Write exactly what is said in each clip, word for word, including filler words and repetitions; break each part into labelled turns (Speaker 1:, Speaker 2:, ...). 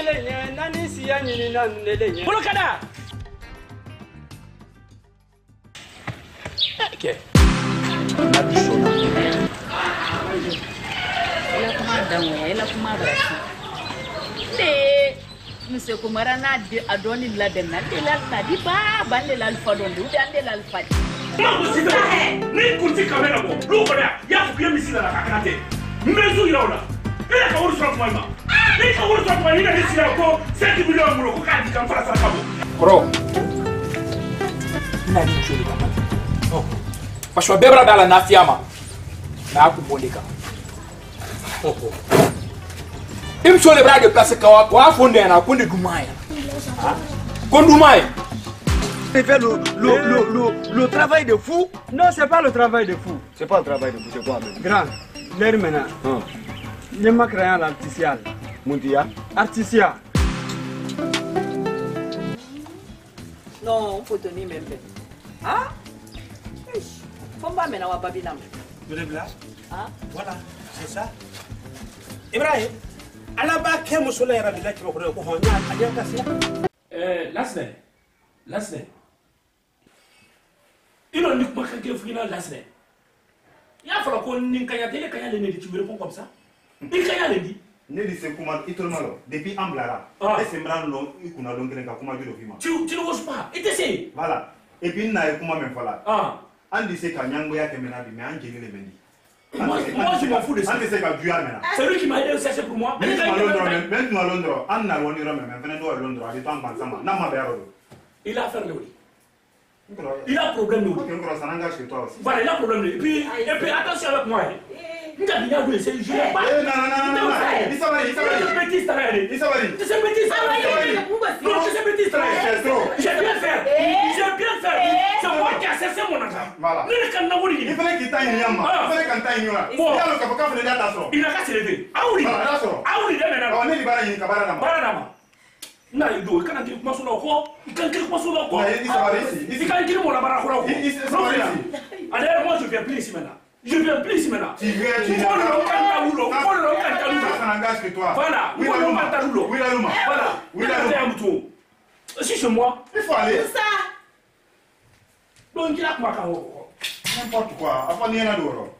Speaker 1: lele nani siya ni nan lele.
Speaker 2: Bulukada. Okay.
Speaker 3: Ela kuma danwe, ela kuma brasi. De Monsieur Kumara na adoni la denna de la na di ba bande la alfa don du ande la alfa.
Speaker 2: Ma kusita he. Ni kunti kamera ko. Lu ko ya. Ya ku yemi sila la kakanate. Mmezu iraula. Ela ka wuru sura kuma. Ni ka wuru sura kuma ni na sila ko cinq millions mulo ko ka di kan fara sara kabo. Bro. Na ni chuli kama. Oh. Pashwa bebra dala na fiama. Na akubondeka. Oh oh. Il faut les bras de place quand on a fondé un apôtre de Doumaï. Condoumaï.
Speaker 1: Il fait le, le, le, le, le travail de fou. Non, c'est pas le travail de fou.
Speaker 4: C'est pas le travail de fou, c'est quoi même?
Speaker 1: Grand, l'air maintenant. Je m'ai créé l'artificiel.
Speaker 4: Mundia?
Speaker 1: Artificiel.
Speaker 3: Non, on peut tenir même pas. Ah? Faut pas maintenant à Babylone.
Speaker 5: Vous êtes là?
Speaker 3: Ah?
Speaker 5: Voilà, c'est ça. Ibrahim. Alaba ke musula yara bila ki ko ko honya aja kasi
Speaker 2: eh lasne lasne ino ni kuma kan ke fina lasne ya fala ko nin kanya tele kanya le ne di tubere comme ça il kanya le di
Speaker 4: ne di se kuma itolmalo depuis amblara et sembran lo ikuna don gren ka kuma judo fima
Speaker 2: tu tu ne oses pas et t'essayes
Speaker 4: voilà et puis na kuma men fala
Speaker 2: ah
Speaker 4: andi se ka nyango ya kemena bi me angeli le mendi.
Speaker 2: Moi, moi je m'en fous de ça.
Speaker 4: C'est
Speaker 2: lui qui m'a aidé à chercher pour moi.
Speaker 4: Même à Londres, même à Londres, on a Londres, même venez à Londres, à l'état en Sama, n'a pas
Speaker 2: il a affaire de lui. Il a un problème de lui. Voilà, il a un problème de lui. Et puis, et puis attention avec moi. Il a bien joué, c'est je n'ai pas.
Speaker 4: Non, non, non, non, non. Il s'en va, il s'en va.
Speaker 2: C'est une bêtise, ça va aller.
Speaker 4: Il s'en va.
Speaker 2: C'est une bêtise, ça va aller. Non, c'est une bêtise, ça va aller. J'ai bien fait. J'ai bien fait. C'est moi qui ai cessé mon argent.
Speaker 4: Voilà. Il fallait qu'il t'aille une yamba. Il fallait qu'il t'aille une yamba. Bon. Il a le capacité de faire des choses.
Speaker 2: Il n'a qu'à se lever. Ah oui. Ah oui, il est maintenant.
Speaker 4: On est libéré, il est cabaret.
Speaker 2: Baranama. Na ido kana ki kuma suna ko ikan ki kuma suna ko
Speaker 4: il s'en va ici.
Speaker 2: Il kan ki mo la bara ko
Speaker 4: il s'en va ici.
Speaker 2: Allez, moi je viens plus ici maintenant. Je viens plus ici maintenant.
Speaker 4: Tu viens, tu viens.
Speaker 2: Faut le cantaloulo, faut le cantaloulo.
Speaker 4: Ça n'engage que toi.
Speaker 2: Voilà, oui, le cantaloulo.
Speaker 4: Oui, la luma.
Speaker 2: Voilà. Oui, la luma. Si chez moi,
Speaker 4: il faut aller.
Speaker 3: C'est ça.
Speaker 2: Donc il a quoi quand
Speaker 4: n'importe quoi. Après il y en a d'autres.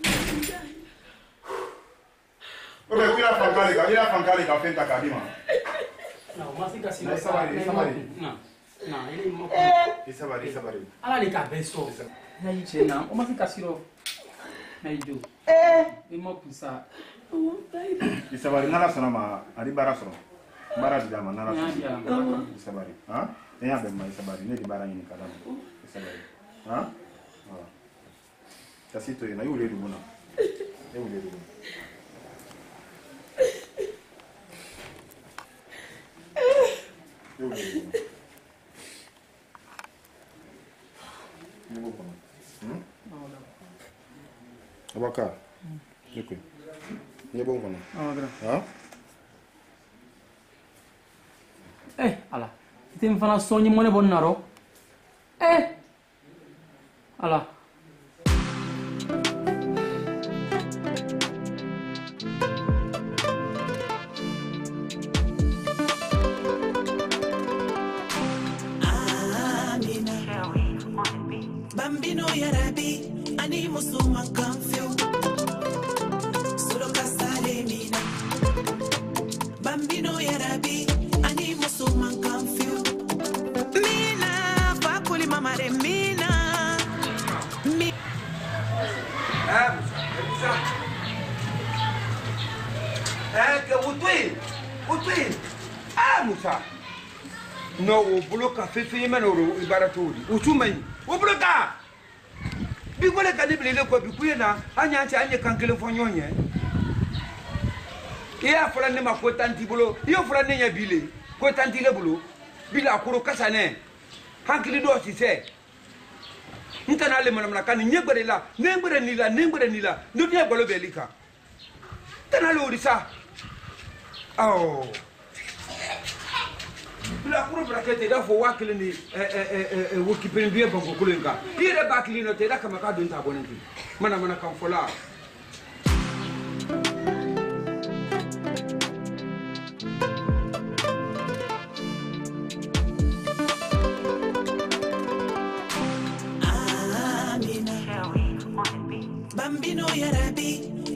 Speaker 4: Ok, il a fait carré, il a fait carré, il a fait ta kadima.
Speaker 2: Non, moi c'est cassé.
Speaker 4: Ça va aller, ça va aller.
Speaker 2: Non. Non, il est mort.
Speaker 4: Il ça va aller, ça va aller.
Speaker 2: Ala les cas beso. Na yiche na, o ma fi kasiro. Na ido.
Speaker 3: Eh.
Speaker 2: Il mort pour ça.
Speaker 4: Il ça va aller, nala sona ma, ari bara sona. Bara di dama nala sona. Il ça va aller. Hein? Et ya ben ma il ça va aller, ne di bara ni kadam. Il ça va aller. Hein? Voilà. Ça c'est toi, na yule lumuna. Yule lumuna. Abaka. Écoute. Il est bon qu'on a.
Speaker 1: Ah, grand.
Speaker 4: Hein?
Speaker 2: Eh, ala. Tu me fais la sogne mon bon naro. Eh. Ala.
Speaker 6: Bambino ya rabi, ani musuma kamfio. Solo kasale mina. Bambino ya rabi, ani musuma kamfio. Mina, fakuli mama de mina. Mi.
Speaker 1: Ah, c'est ça. Eh, que vous tuez, vous tuez. Ah, Moussa. Non, au boulot café fait manoro, il baraturi. Ou tout maï. Au boulot là. Bigole kadibli le ko bikuye na anya cha anye kankele fonyonye. Iya fula ne ma ko tanti bulo, iyo fula ne nya bile, ko tanti le bulo. Bila kuro kasane. Hankili do si se. Ntana le manamna kan nyebere la, nembere ni la, nembere ni la. Ndunya bolo belika. Tana le orisa. Oh. Bila kuro brakete da fo wakile ni eh eh eh wokipen biye bango kulenga. Pire bakili no te da kama ka don ta bonenti. Mana mana kan fola.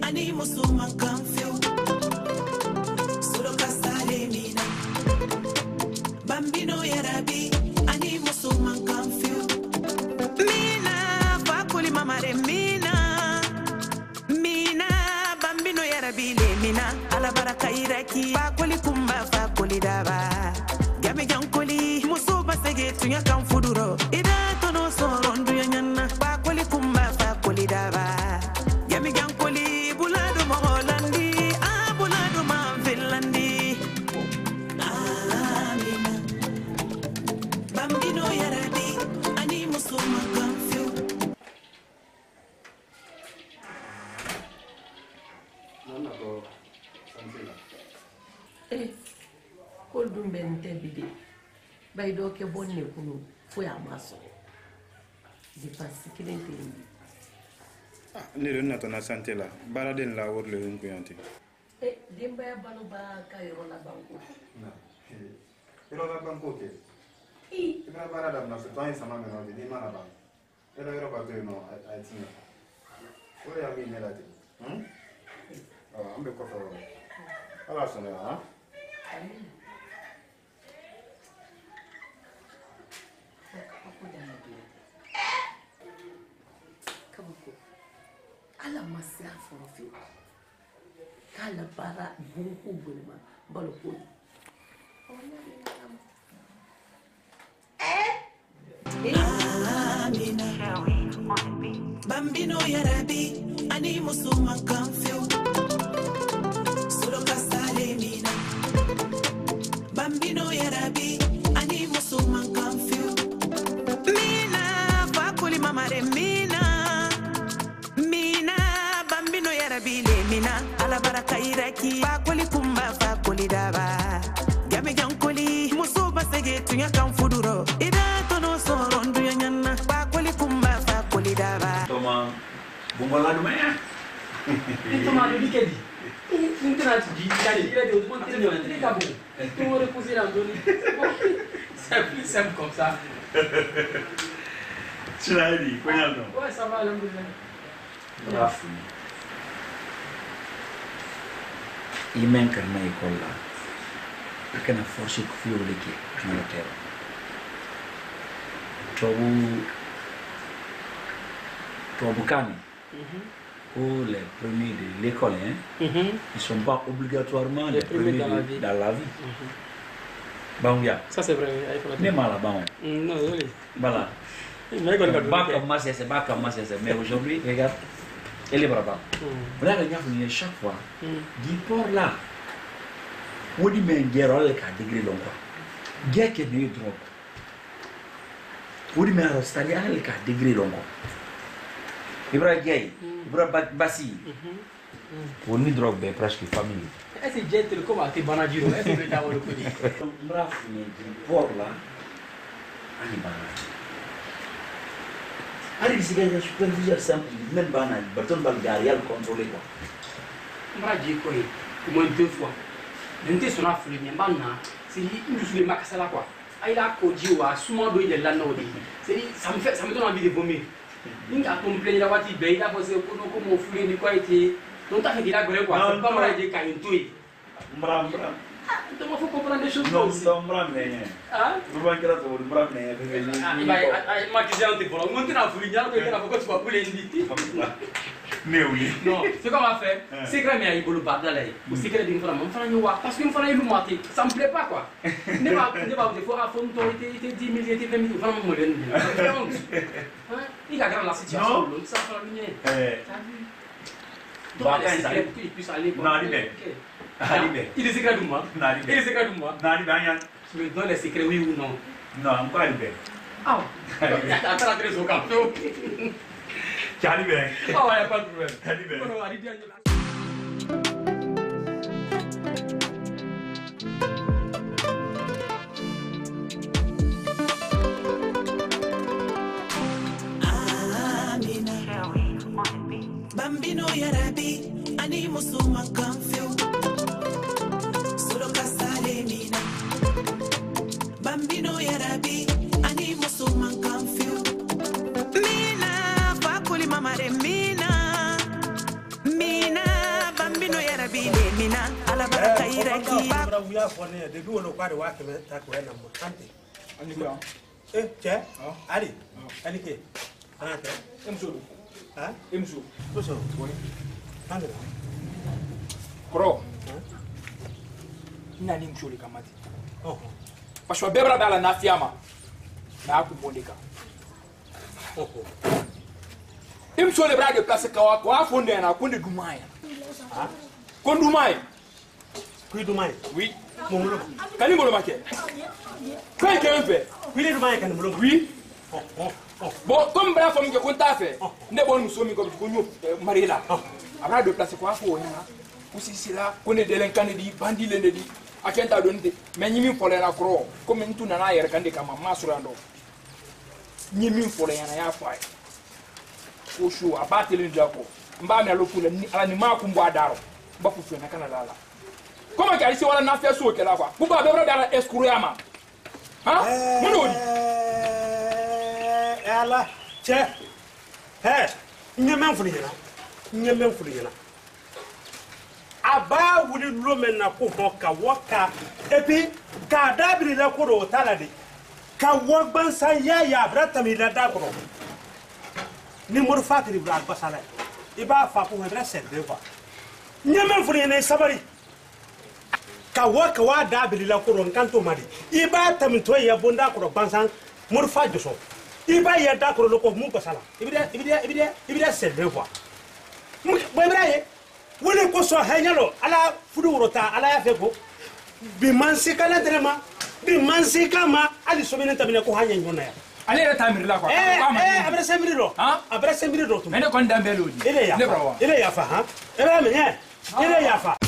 Speaker 6: ani musuman kan fiu solo kasale mina bambino yarabi ani musuman kan fiu mina fakuli mamare mina mina bambino yarabi le mina ala baraka iraki fakuli kumba fakuli daba game jankoli musu basege tunya kan fuduro ida tono sorondu yanna fakuli kumba fakuli daba game jankoli buladu moholandi ah buladu man finlandi amina bambino yarabi ani musu man fiu
Speaker 5: nana ko sansela
Speaker 7: eh kol dum ben tebide bay do ke bonne kunu fo ya maso di pasikile tendi
Speaker 4: ne ren na tona santé la bara den la wor le ngu yanti
Speaker 7: eh dimba ya balu ba kayro la banko
Speaker 4: na ero la banko ke
Speaker 7: i
Speaker 4: ibra bara da na so tan sama me no di mana ba ero ero ba te no ai tinga o ya mi ne la ti hm ah ambe ko fa ala sona ha
Speaker 7: ala masya forofi kala bara bunku bulma balko
Speaker 6: amina bambino yarabi ani musuman kan fiu solo kasale mina bambino yarabi ani musuman kan fiu mina fakuli mamare mina mina bambino yarabi le mina ala baraka iraki fakuli kumba fakuli daba game jankoli musu basege tunya kan fuduro ida tono sorondu yanna fakuli kumba fakuli daba
Speaker 1: toma bongola do maya
Speaker 2: toma do dikedi intena di di di de on tene on tene ka bon tu me reposer la doni c'est plus simple comme ça
Speaker 4: tu l'as dit quoi non
Speaker 2: ouais ça va alhamdulillah
Speaker 1: bravo imen karna ikolla akana force ko fiyo leke Angleterre tobu tobu kami pour les premiers de l'école hein
Speaker 2: mhm
Speaker 1: ils sont pas obligatoirement les, les premiers dans la vie, dans la vie.
Speaker 2: Mhm.
Speaker 1: Bon ya
Speaker 2: ça c'est vrai il faut la
Speaker 1: mais mal bon
Speaker 2: non désolé
Speaker 1: voilà
Speaker 2: mais quand
Speaker 1: pas comme moi c'est pas comme moi c'est mais aujourd'hui regarde elle est brava voilà le gars vient chaque fois du port là wodi men gerol ka degré long quoi geke ne drop wodi men rostali al ka degré long quoi ibra gay ibra basi woni drop be presque famille
Speaker 2: est ce gentle comme a te banajiro est ce que ta wolo ko di
Speaker 1: braf ni du port là ani bana ari si gay superviseur simple même bana baton balgarial contrôler quoi
Speaker 2: mbraji ko yi au moins deux fois nte sona fuli ni mbana c'est une journée makasala quoi ai la ko jiwa suma do ile la nodi c'est ça me fait ça me donne envie de vomir ninga complainer la wati be ila parce que ko ko mo fuli ni quoi été donc ta fait dire gore quoi c'est pas moi de kaintui
Speaker 1: mbra mbra
Speaker 2: tu me faut comprendre des choses
Speaker 1: non
Speaker 2: aussi
Speaker 1: non mbra mais
Speaker 2: ah
Speaker 1: vous voyez que là tu mbra mais
Speaker 2: ah il va ma question te pour monter na fuli ni alors que la faut que tu vas pour les inviter
Speaker 4: mais oui
Speaker 2: non c'est comme on fait c'est grand mais il bolo badala o secret d'une femme on fera wa parce qu'une femme il mate ça me plaît pas quoi ne pas ne pas des fois à fond toi était dix mille était vingt mille vraiment moderne hein il a grave la situation donc ça fera bien
Speaker 4: eh
Speaker 2: donc les secrets pour qu'il puisse aller
Speaker 4: non il est
Speaker 2: il est secret de moi il est secret de moi
Speaker 4: non il est
Speaker 2: tu me donnes les secrets oui ou non
Speaker 4: non encore il est
Speaker 2: ah attends la très au camp
Speaker 4: Charlie ben
Speaker 2: oh il y a pas de problème
Speaker 4: Charlie ben
Speaker 2: on va dire
Speaker 6: bambino yarabi ani musuman kan fiu solo kasale mina bambino yarabi ani musuman kan fiu mina fakuli mamare mina mina yarabile mina ala baraka iraki
Speaker 5: Bra wuya fo ne de duwo no kwade wa ke ta ko na mo ante
Speaker 2: Ani ko.
Speaker 5: eh che ali ali ke ante
Speaker 2: Emso.
Speaker 5: ha
Speaker 2: Emso.
Speaker 5: to so ante
Speaker 2: Kro. Ina ni msholi kamati.
Speaker 5: oh
Speaker 2: Pashwa bebra dala na fiama. Na akubondeka.
Speaker 5: oh
Speaker 2: Imsholi bra de place ka wa kwa fonde na kunde dumaya.
Speaker 5: ha
Speaker 2: Kon dumaya.
Speaker 5: kui du mai
Speaker 2: Oui.
Speaker 5: mo mulo
Speaker 2: Kani ngolo make. Kai kempe.
Speaker 5: kui du mai kan mulo
Speaker 2: Oui.
Speaker 5: oh oh oh
Speaker 2: Bon, comme bra fam ke konta fe. Ne bon musomi ko ko nyo marila. Abra de place kwa fo yana. Kusisila kone delenkane di bandi lende di. Akenta donte. Mais nyimi fole na kro. Comme ntu na na yer kande kama masurando. Nyimi fole yana ya fai. Ko shu abatele ndako. Mba me alokula ni ala ni makumbo adaro. Mba fu na kana lala. Comment qu'elle wala na fe so ke la kwa. Buba be bra dala eskuruyama. Ha? Munoni.
Speaker 5: eh ala che eh nyemem fulu yana nyemem fulu yana aba wuli lomen na ko hoka waka epi ka dabiri la ko ro talade ka wogban san ya ya brata mi la da ko ni mor fatri bra basala iba fa ko hebra sede fa nyemem fulu yana sabari ka waka wa dabiri la ko ro kanto mari iba tamto ya bonda ko bansan mor fa joso iba ya da ko ko mu basala ibida ibida ibida ibida sede fa mo ibraye wole ko so hanyalo ala fudu worota ala ya feko bi mansi kala drema bi mansi kama ali so benen tabine ko hanya nyona ya
Speaker 2: Ale era tamir la kwa.
Speaker 5: eh eh abra semiri do
Speaker 2: ha
Speaker 5: abra semiri do to
Speaker 2: mene kon dambelo di.
Speaker 5: ile ya
Speaker 2: Ne
Speaker 5: fa
Speaker 2: brawa.
Speaker 5: ile ya fa ha era me eh ile ya fa